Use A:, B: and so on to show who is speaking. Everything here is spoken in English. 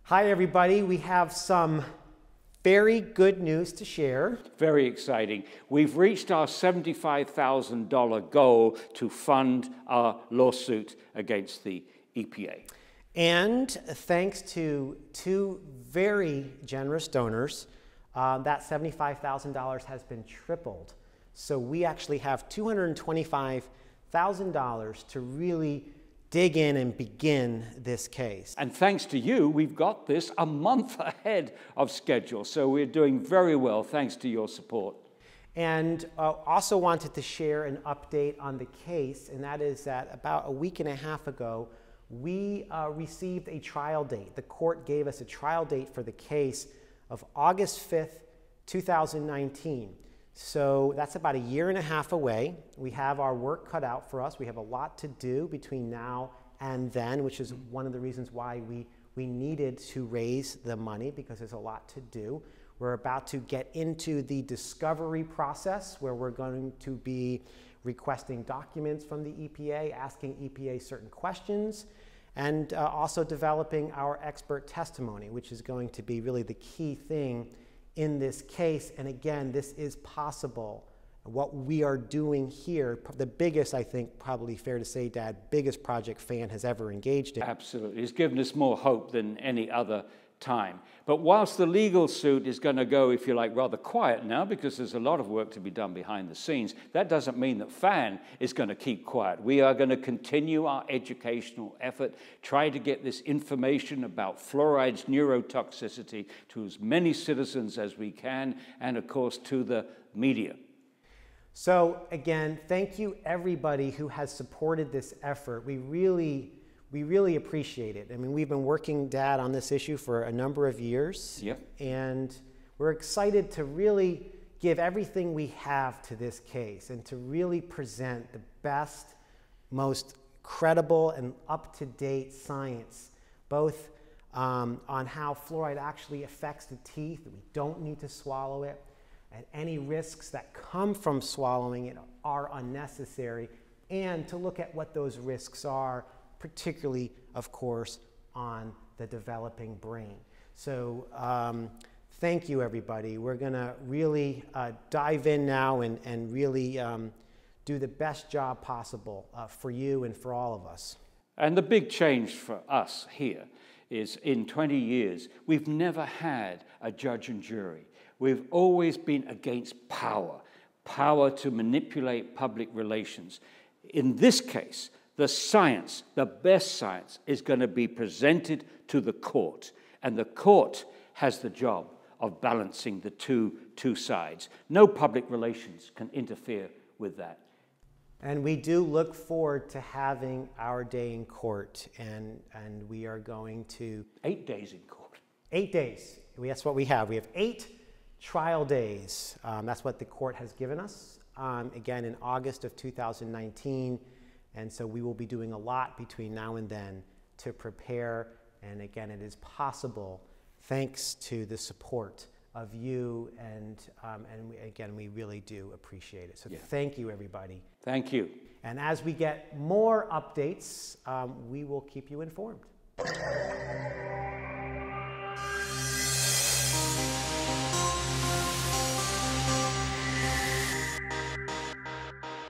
A: Hi, everybody. We have some very good news to share.
B: Very exciting. We've reached our $75,000 goal to fund our lawsuit against the EPA.
A: And thanks to two very generous donors, that $75,000 has been tripled. So we actually have $225,000 to really dig in and begin this case.
B: And thanks to you, we've got this a month ahead of schedule. So we're doing very well thanks to your support.
A: And also wanted to share an update on the case, and that is that about a week and a half ago, we received a trial date. The court gave us a trial date for the case of August 5th, 2019. So that's about a year and a half away. We have our work cut out for us. We have a lot to do between now and then, which is one of the reasons why we needed to raise the money, because there's a lot to do. We're about to get into the discovery process where we're going to be requesting documents from the EPA, asking EPA certain questions, and also developing our expert testimony, which is going to be really the key thing in this case. And again, this is possible. What we are doing here, the biggest, I think, probably fair to say, Dad, biggest project FAN has ever engaged in.
B: Absolutely. It's given us more hope than any other time. But whilst the legal suit is going to go, if you like, rather quiet now, because there's a lot of work to be done behind the scenes, that doesn't mean that FAN is going to keep quiet. We are going to continue our educational effort, try to get this information about fluoride's neurotoxicity to as many citizens as we can, and of course to the media.
A: So again, thank you everybody who has supported this effort. We really appreciate it. I mean, we've been working, Dad, on this issue for a number of years.
B: Yep.
A: And we're excited to really give everything we have to this case and to really present the best, most credible and up-to-date science, both on how fluoride actually affects the teeth, that we don't need to swallow it, and any risks that come from swallowing it are unnecessary, and to look at what those risks are, particularly, of course, on the developing brain. So thank you, everybody. We're going to really dive in now and really do the best job possible for you and for all of us.
B: And the big change for us here is in 20 years, we've never had a judge and jury. We've always been against power to manipulate public relations. In this case, the science, the best science, is going to be presented to the court. And the court has the job of balancing the two sides. No public relations can interfere with that.
A: And we do look forward to having our day in court. And we are going to...
B: 8 days in court.
A: 8 days. That's what we have. We have 8 trial days. That's what the court has given us. Again, in August of 2019. And so we will be doing a lot between now and then to prepare. And again, it is possible thanks to the support of you. And again, we really do appreciate it. So yeah. Thank you, everybody.
B: Thank you.
A: And as we get more updates, we will keep you informed.